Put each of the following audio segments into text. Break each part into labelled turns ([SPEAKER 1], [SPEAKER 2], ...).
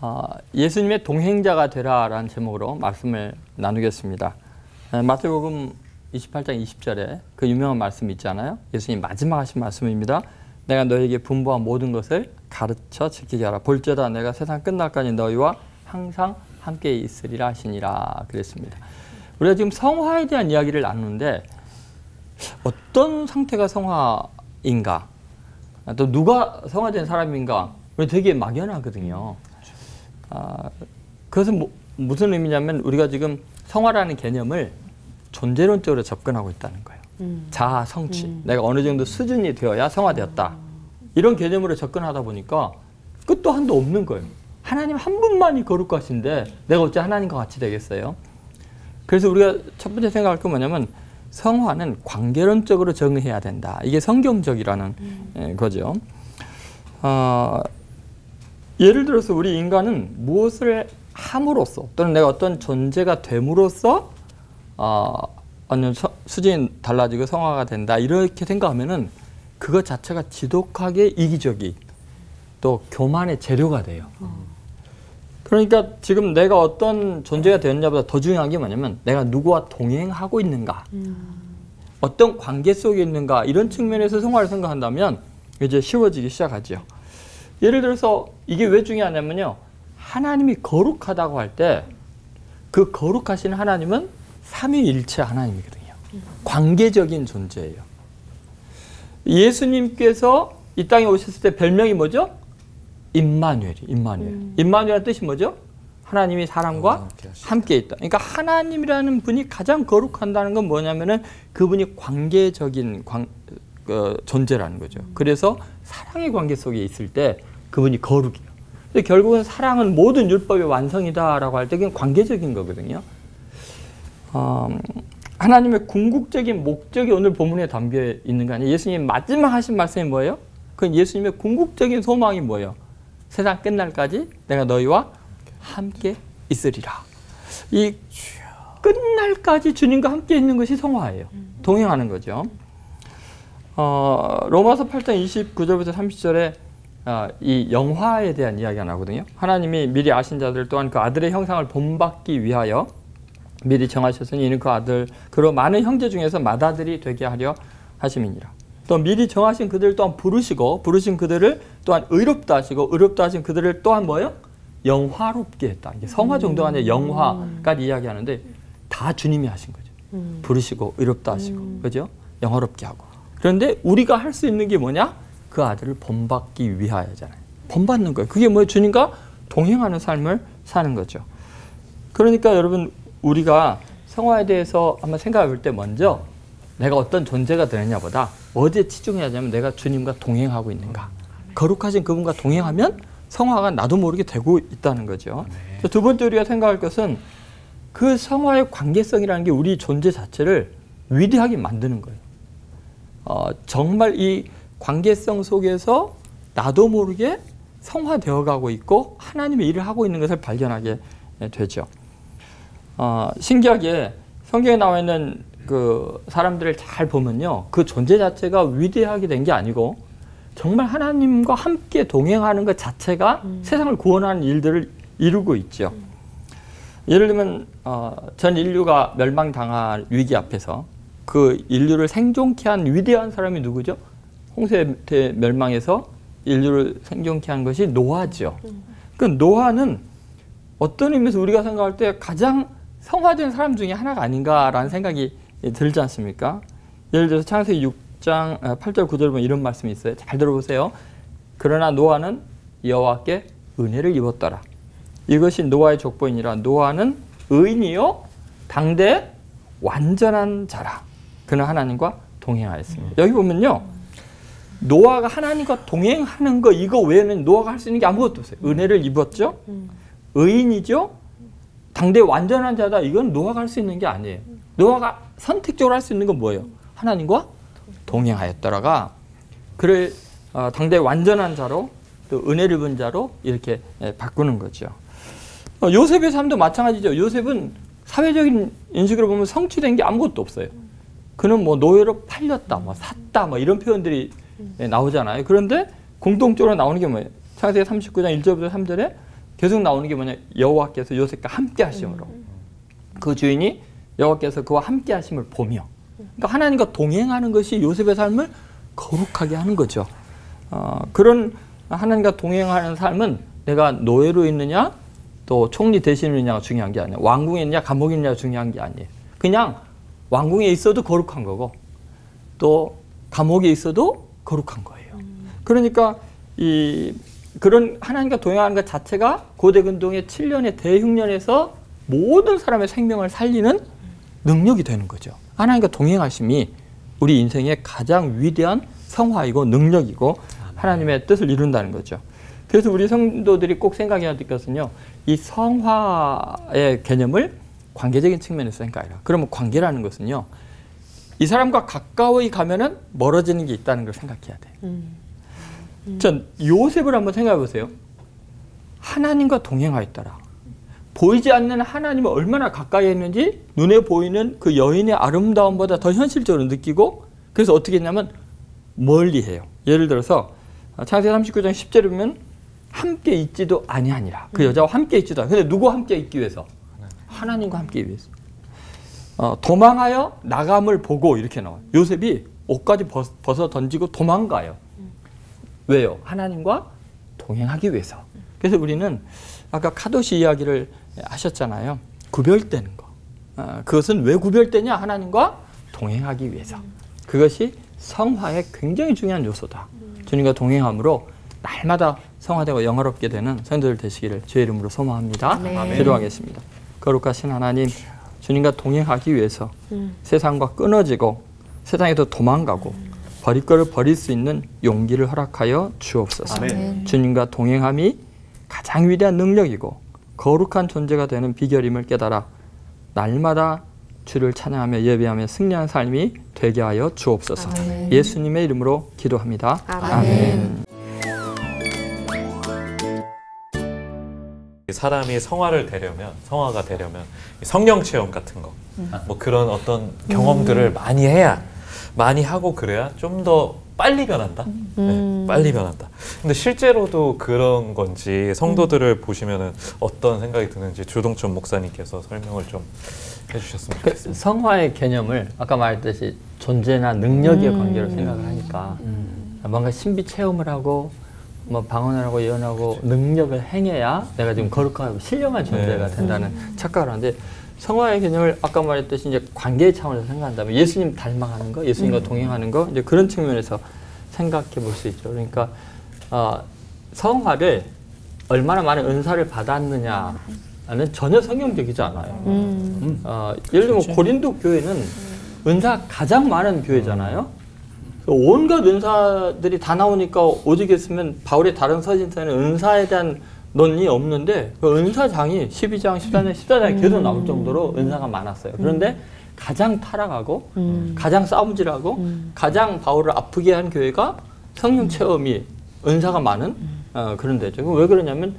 [SPEAKER 1] 예수님의 동행자가 되라라는 제목으로 말씀을 나누겠습니다. 마태복음 28장 20절에 그 유명한 말씀이 있잖아요. 예수님 마지막 하신 말씀입니다. 내가 너에게 분부한 모든 것을 가르쳐 지키게 하라. 볼지어다 내가 세상 끝날까지 너희와 항상 함께 있으리라 하시니라 그랬습니다. 우리가 지금 성화에 대한 이야기를 나누는데 어떤 상태가 성화인가, 또 누가 성화된 사람인가, 되게 막연하거든요. 그것은 무슨 의미냐면 우리가 지금 성화라는 개념을 존재론적으로 접근하고 있다는 거예요. 자아, 성취. 내가 어느 정도 수준이 되어야 성화되었다. 이런 개념으로 접근하다 보니까 끝도 한도 없는 거예요. 하나님 한 분만이 거룩하신데 내가 어째 하나님과 같이 되겠어요? 그래서 우리가 첫 번째 생각할 건 뭐냐면 성화는 관계론적으로 정의해야 된다. 이게 성경적이라는 거죠. 예를 들어서 우리 인간은 무엇을 함으로써 또는 내가 어떤 존재가 됨으로써 어느 수준이 달라지고 성화가 된다. 이렇게 생각하면은 그것 자체가 지독하게 이기적이 또 교만의 재료가 돼요. 그러니까 지금 내가 어떤 존재가 되었냐보다 더 중요한 게 뭐냐면 내가 누구와 동행하고 있는가, 어떤 관계 속에 있는가, 이런 측면에서 성화를 생각한다면 이제 쉬워지기 시작하죠. 예를 들어서 이게 왜 중요하냐면요, 하나님이 거룩하다고 할 때 그 거룩하신 하나님은 삼위일체 하나님이거든요. 관계적인 존재예요. 예수님께서 이 땅에 오셨을 때 별명이 뭐죠? 임마누엘. 임마누엘의 뜻이 뭐죠? 하나님이 사람과 함께 있다. 그러니까 하나님이라는 분이 가장 거룩한다는 건 뭐냐면은 그분이 관계적인 존재라는 거죠. 그래서 사랑의 관계 속에 있을 때 그분이 거룩이에요. 근데 결국은 사랑은 모든 율법의 완성이다라고 할 때 그건 관계적인 거거든요. 하나님의 궁극적인 목적이 오늘 본문에 담겨 있는 거 아니에요? 예수님 마지막 하신 말씀이 뭐예요? 그건 예수님의 궁극적인 소망이 뭐예요? 세상 끝날까지 내가 너희와 함께 있으리라. 이 끝날까지 주님과 함께 있는 것이 성화예요. 동행하는 거죠. 로마서 8장 29절부터 30절에 이 영화에 대한 이야기가 나거든요. 하나님이 미리 아신 자들 또한 그 아들의 형상을 본받기 위하여 미리 정하셨으니 이는 그 아들 그로 많은 형제 중에서 맏아들이 되게 하려 하심이니라. 또 미리 정하신 그들 또한 부르신 그들을 또한 의롭다 하시고 의롭다 하신 그들을 또한 뭐예요? 영화롭게 했다. 이게 성화 정도가 아니라 영화까지 이야기하는데 다 주님이 하신 거죠. 부르시고 의롭다 하시고 그죠? 영화롭게 하고. 그런데 우리가 할 수 있는 게 뭐냐? 그 아들을 본받기 위하여잖아요. 본받는 거예요. 그게 뭐예요? 주님과 동행하는 삶을 사는 거죠. 그러니까 여러분 우리가 성화에 대해서 한번 생각해 볼 때 먼저 내가 어떤 존재가 되느냐보다 어디에 치중해야 하냐면 내가 주님과 동행하고 있는가. 거룩하신 그분과 동행하면 성화가 나도 모르게 되고 있다는 거죠. 두 번째 우리가 생각할 것은 그 성화의 관계성이라는 게 우리 존재 자체를 위대하게 만드는 거예요. 정말 이 관계성 속에서 나도 모르게 성화되어 가고 있고 하나님의 일을 하고 있는 것을 발견하게 되죠. 신기하게 성경에 나와 있는 그 사람들을 잘 보면요, 그 존재 자체가 위대하게 된 게 아니고 정말 하나님과 함께 동행하는 것 자체가 세상을 구원하는 일들을 이루고 있죠. 예를 들면 전 인류가 멸망당할 위기 앞에서 그 인류를 생존케 한 위대한 사람이 누구죠? 홍수 멸망에서 인류를 생존케 한 것이 노아죠. 그 노아는 어떤 의미에서 우리가 생각할 때 가장 성화된 사람 중에 하나가 아닌가라는 생각이 들지 않습니까? 예를 들어서 창세기 6장 8절 9절 보면 이런 말씀이 있어요. 잘 들어보세요. 그러나 노아는 여호와께 은혜를 입었더라. 이것이 노아의 족보이니라. 노아는 의인이요 당대 완전한 자라. 그는 하나님과 동행하였습니다. 여기 보면요, 노아가 하나님과 동행하는 거 이거 외에는 노아가 할 수 있는 게 아무것도 없어요. 은혜를 입었죠. 의인이죠. 당대 완전한 자다. 이건 노아가 할 수 있는 게 아니에요. 노아가 선택적으로 할 수 있는 건 뭐예요? 하나님과 동행하였더라가 그를 당대 완전한 자로 또 은혜를 입은 자로 이렇게 바꾸는 거죠. 요셉의 삶도 마찬가지죠. 요셉은 사회적인 인식으로 보면 성취된 게 아무것도 없어요. 그는 뭐 노예로 팔렸다, 뭐 샀다, 뭐 이런 표현들이 나오잖아요. 그런데 공통적으로 나오는 게 뭐예요? 창세기 39장 1절부터 3절에 계속 나오는 게 뭐냐? 여호와께서 요셉과 함께 하심으로. 그 주인이 여호와께서 그와 함께 하심을 보며. 그러니까 하나님과 동행하는 것이 요셉의 삶을 거룩하게 하는 거죠. 그런 하나님과 동행하는 삶은 내가 노예로 있느냐 또 총리 대신으로 있느냐가 중요한 게 아니에요. 왕궁에 있느냐 감옥에 있느냐가 중요한 게 아니에요. 그냥 왕궁에 있어도 거룩한 거고 또 감옥에 있어도 거룩한 거예요. 그러니까 그런 하나님과 동행하는 것 자체가 고대 근동의 7년의 대흉년에서 모든 사람의 생명을 살리는 능력이 되는 거죠. 하나님과 동행하심이 우리 인생의 가장 위대한 성화이고 능력이고 하나님의 뜻을 이룬다는 거죠. 그래서 우리 성도들이 꼭 생각해야 될 것은요. 이 성화의 개념을 관계적인 측면에서 생각해라. 그러면 관계라는 것은요. 이 사람과 가까이 가면은 멀어지는 게 있다는 걸 생각해야 돼. 전 요셉을 한번 생각해 보세요. 하나님과 동행하였더라. 보이지 않는 하나님을 얼마나 가까이 했는지 눈에 보이는 그 여인의 아름다움보다 더 현실적으로 느끼고 그래서 어떻게 했냐면 멀리해요. 예를 들어서 창세기 39장 10절에 보면 함께 있지도 아니하니라. 그 여자와 함께 있지도 않아. 근데 누구와 함께 있기 위해서? 하나님과 함께 있기 위해서. 도망하여 나감을 보고 이렇게 나와요. 요셉이 옷까지 벗어 던지고 도망가요. 왜요? 하나님과 동행하기 위해서. 그래서 우리는 아까 카도시 이야기를 하셨잖아요. 구별되는 거. 그것은 왜 구별되냐? 하나님과 동행하기 위해서. 그것이 성화의 굉장히 중요한 요소다. 주님과 동행함으로 날마다 성화되고 영화롭게 되는 성도들 되시기를 주의 이름으로 소망합니다. 기도하겠습니다. 거룩하신 하나님, 주님과 동행하기 위해서 세상과 끊어지고 세상에서 도망가고 버릴 것을 버릴 수 있는 용기를 허락하여 주옵소서.
[SPEAKER 2] 아멘.
[SPEAKER 1] 주님과 동행함이 가장 위대한 능력이고 거룩한 존재가 되는 비결임을 깨달아 날마다 주를 찬양하며 예배하며 승리하는 삶이 되게 하여 주옵소서.
[SPEAKER 2] 아멘.
[SPEAKER 1] 예수님의 이름으로 기도합니다.
[SPEAKER 2] 아멘.
[SPEAKER 3] 사람이 성화가 되려면 성령 체험 같은 거, 뭐 그런 어떤 경험들을 많이 하고 그래야 좀 더 빨리 변한다. 네, 빨리 변한다. 근데 실제로도 그런 건지 성도들을 보시면은 어떤 생각이 드는지 조동천 목사님께서 설명을 좀 해주셨으면 좋겠습니다.
[SPEAKER 1] 성화의 개념을 아까 말했듯이 존재나 능력의 관계로 생각을 하니까 뭔가 신비 체험을 하고 뭐 방언을 하고 예언하고 능력을 행해야 내가 지금 거룩하고 신령한 존재가 된다는 착각을 하는데 성화의 개념을 아까 말했듯이 이제 관계의 차원에서 생각한다면 예수님 닮아가는 거, 예수님과 동행하는 거 이제 그런 측면에서 생각해 볼 수 있죠. 그러니까 성화를 얼마나 많은 은사를 받았느냐는 전혀 성경적이지 않아요. 예를 들면 고린도 교회는 은사 가장 많은 교회잖아요. 온갖 은사들이 다 나오니까 오직 했으면 바울의 다른 서신서에는 은사에 대한 논이 없는데 그 은사장이 12장, 13장, 14장에 계속 나올 정도로 은사가 많았어요. 그런데 가장 타락하고 가장 싸움질하고 가장 바울을 아프게 한 교회가 성령 체험이 은사가 많은 그런 데죠. 왜 그러냐면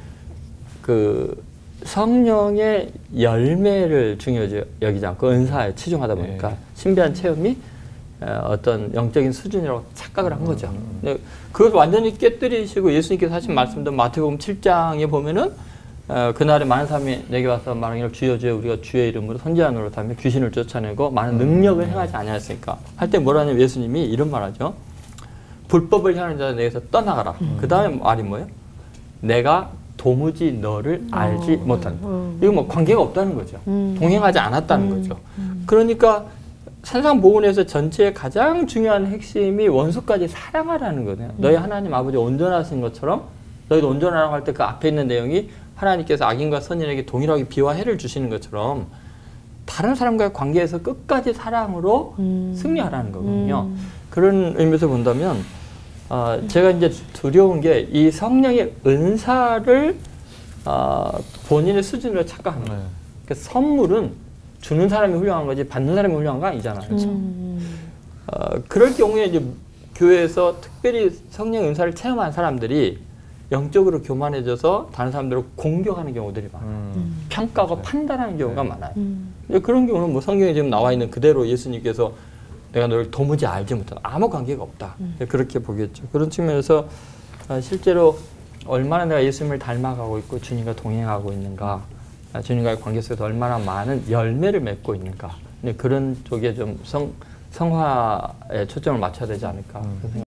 [SPEAKER 1] 그 성령의 열매를 중요하게 여기지 않고 은사에 치중하다 보니까 신비한 체험이 어떤 영적인 수준이라고 착각을 한 거죠. 그걸 완전히 깨뜨리시고 예수님께서 하신 말씀도 마태복음 7장에 보면은 그날에 많은 사람이 내게 와서 말하기를 주여 주여 우리가 주의 이름으로 선지자 노릇하며 귀신을 쫓아내고 많은 능력을 행하지 아니하였으니까 할 때 뭐라 하냐면 예수님이 이런 말하죠. 불법을 향하는 자는 내게서 떠나가라. 그 다음에 말이 뭐예요? 내가 도무지 너를 알지 못한다. 이거 뭐 관계가 없다는 거죠. 동행하지 않았다는 거죠. 그러니까 산상보훈에서 전체의 가장 중요한 핵심이 원수까지 사랑하라는 거네요. 너희 하나님 아버지 온전하신 것처럼 너희도 온전하라고 할 때 그 앞에 있는 내용이 하나님께서 악인과 선인에게 동일하게 비와 해를 주시는 것처럼 다른 사람과의 관계에서 끝까지 사랑으로 승리하라는 거거든요. 그런 의미에서 본다면 제가 이제 두려운 게 이 성령의 은사를 본인의 수준으로 착각하는 거예요. 그러니까 선물은 주는 사람이 훌륭한 거지 받는 사람이 훌륭한 거 아니잖아요. 그렇죠? 그럴 경우에 이제 교회에서 특별히 성령 은사를 체험한 사람들이 영적으로 교만해져서 다른 사람들을 공격하는 경우들이 많아요. 평가하고 판단하는 경우가 많아요. 그런 경우는 뭐 성경에 지금 나와 있는 그대로 예수님께서 내가 너를 도무지 알지 못한다. 아무 관계가 없다. 그렇게 보겠죠. 그런 측면에서 실제로 얼마나 내가 예수님을 닮아가고 있고 주님과 동행하고 있는가, 주님과의 관계 속에서 얼마나 많은 열매를 맺고 있는가. 근데 그런 쪽에 좀 성화에 초점을 맞춰야 되지 않을까 그런 생각.